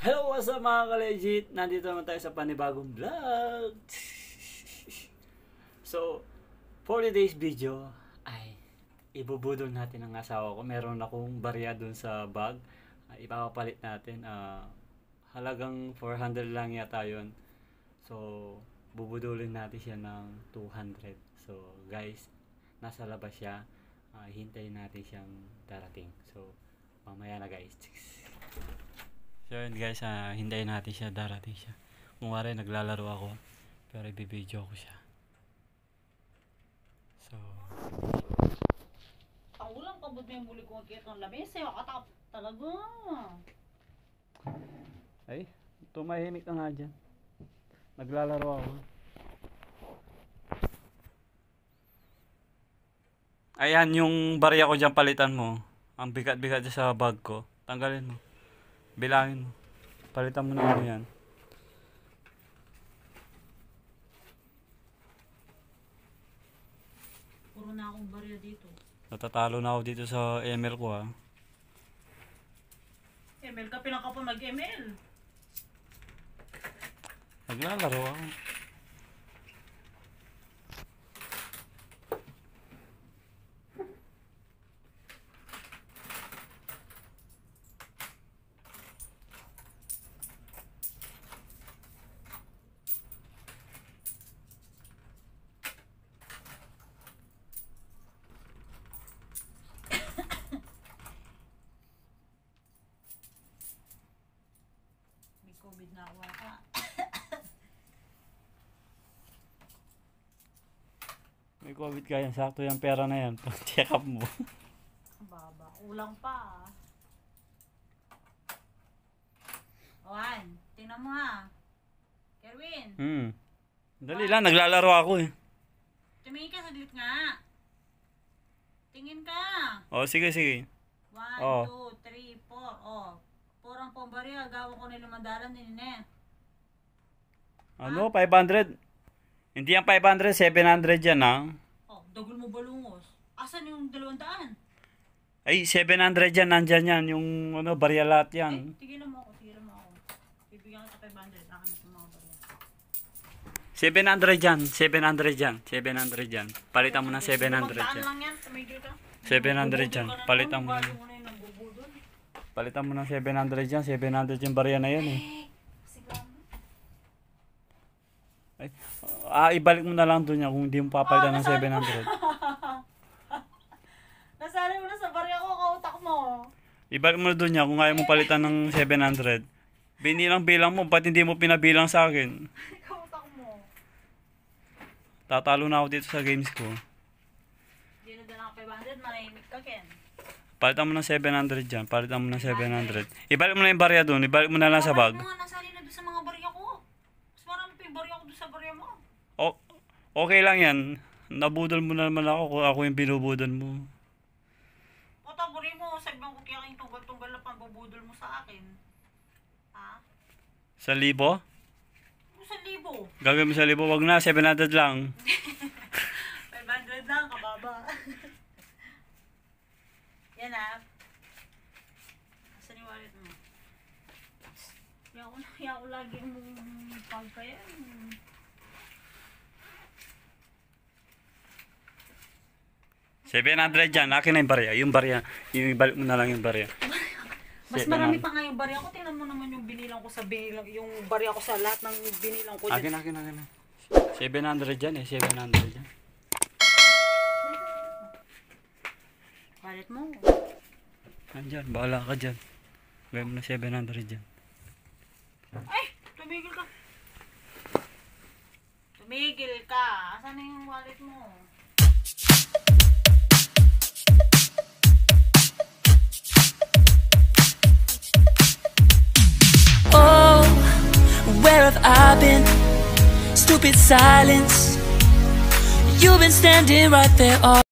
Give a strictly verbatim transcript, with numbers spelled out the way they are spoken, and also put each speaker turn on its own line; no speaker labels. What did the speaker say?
Hello, what's up mga ka-legit? Nandito naman tayo sa panibagong vlog. So, for today's video ay ibubudol natin ang asawa ko. Meron akong barya dun sa bag. Uh, ipapapalit natin. Uh, halagang four hundred lang yata yun. So, bubudulin natin siya ng two hundred. So, guys, nasa labas siya. Uh, hintayin natin siyang darating. So, mamaya na guys. So yun guys, uh, hintayin natin siya, darating siya. Kung wari naglalaro ako, pero ibibideo ko siya. So
ang ulang kabod na yung muli kong kit ng lamesa, katap talaga.
Ay, tumahimik ka nga dyan. Naglalaro ako. Ayan yung barya ko dyan, palitan mo. Ang bigat-bigat sa bag ko. Tanggalin mo. Bilangin mo. Palitan mo na ano yan.
Puro na akong barya dito.
Natatalo na ako dito sa M L ko ha.
M L ka, pinaka pa mag-M L.
Naglalaro ako.
COVID na ako ka.
May COVID ka yan. Sakto yung pera na yan. Pag-check up mo.
Baba. Ulang pa ah. Owan, tingnan mo ha. Kerwin.
Hmm. Dali lang. Naglalaro ako eh.
Tumingin ka saglit nga. Tingin ka.
Oh, sige, sige.
One,
Oh.
two, three, four. Oh. Porang pambarya, gawin ko na lumandaran din eh.
Ano? five hundred? Hindi yan five hundred, seven hundred yan ha.
Oh, dagol mo balungos. Asan yung dalawang daan?
Ay, seven hundred yan. Nandyan yan. Yung ano, barya lahat yan.
Eh, tigilan mo ako, tigilan mo ako. Bibigyan ka sa five hundred, akin na sa mga barya.
seven hundred yan. seven hundred yan. seven hundred yan. Palitan mo ng seven hundred
Magdaan
yan.
lang yan, tumigil ka.
seven hundred yan. Palitan mo.
Bago mo na yung nagbubudol.
Palitan mo ng seven hundred yan. seven hundred yung barya na yan eh.
Sigla mo.
Ay, ah, ibalik mo na lang doon yan kung hindi mo papalitan ng seven hundred.
Nasali mo na sa barya ko, kautak mo.
Ibalik mo na doon yan kung ayaw mo palitan ng seven hundred. Binilang-bilang mo, ba't hindi mo pinabilang sa akin?
Kautak mo.
Tatalo na ako dito sa games ko.
Hindi na dala ka five hundred, manahimik ka, Ken.
Palitan mo ng seven hundred dyan. Palitan mo ng seven hundred. Ibalik mo na yung barya doon. Ibalik mo na lang sa bag.
Bakit mo nga nasali na doon sa mga barya ko? Mas marami pa yung barya ko doon sa barya mo.
O, okay lang yan. Nabudol mo na naman ako kung ako yung binubudol mo.
O taburi mo, sabi ko kaya kayong tunggal-tunggal na pambubudol mo sa akin. Ha?
Sa libo?
Ano sa libo?
Gagawin mo sa libo. Wag na. seven hundred lang.
five hundred lang, kababa. Yan ah. Asan yung wallet mo? Kaya ako, kaya ako lagi mong pagkaya.
seven hundred dyan. Akin na yung barya. Yung barya. Yung ibalik mo na lang yung barya.
Mas marami pa nga yung barya ko. Tingnan mo naman yung binilang ko sa binilang, yung barya ko sa lahat ng binilang ko.
Akin, akin, akin. seven hundred dyan eh. seven hundred dyan.
Wallet mo.
Nandyan. Bahala ka dyan. Gawin mo na seven hundred dyan.
Ay! Tumigil ka. Tumigil ka. Asan na yung wallet mo?
Oh, where have I been? Stupid silence. You've been standing right there all